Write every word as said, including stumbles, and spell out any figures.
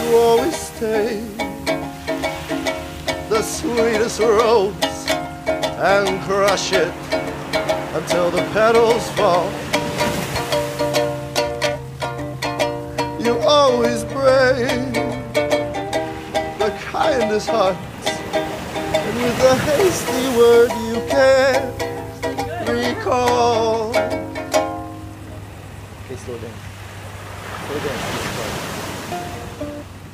you always take the sweetest rose and crush it until the petals fall. You always break the kindest hearts, and with a hasty word you can't recall. Okay, slow down. Slow down.